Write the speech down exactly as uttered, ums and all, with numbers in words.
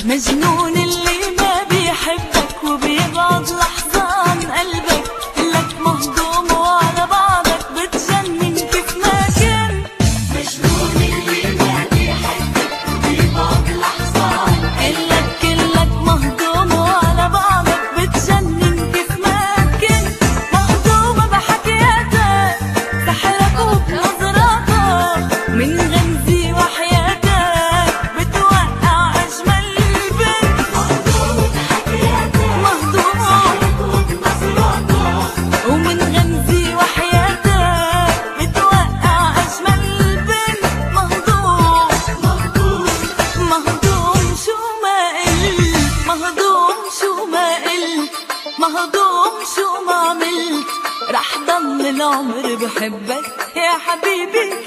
مجنون اللي ما بيحبك وبيبعد لحظة عن قلبك، لك مهضوم وعلى بعضك بتجنن كيف ما كان. مجنون اللي ما بيحبك وبيبعد لحظة عن قلبك، كلك مهضوم وعلى بعضك بتجنن كيف ما كان. مهضومة بحكياتك سحرك وبنظراتك، من غمزي وحياتك بتوقع أجمل بنت. مهضومة بحكياتك سحرك وبنظراتك، ومن غمزي وحياتك بتوقع أجمل بنت. مهضوم مهضوم مهضوم شو ما قلت، مهضوم شو ما قلت، مهضوم شو ما عملت، رح ضل العمر بحبك يا حبيبي.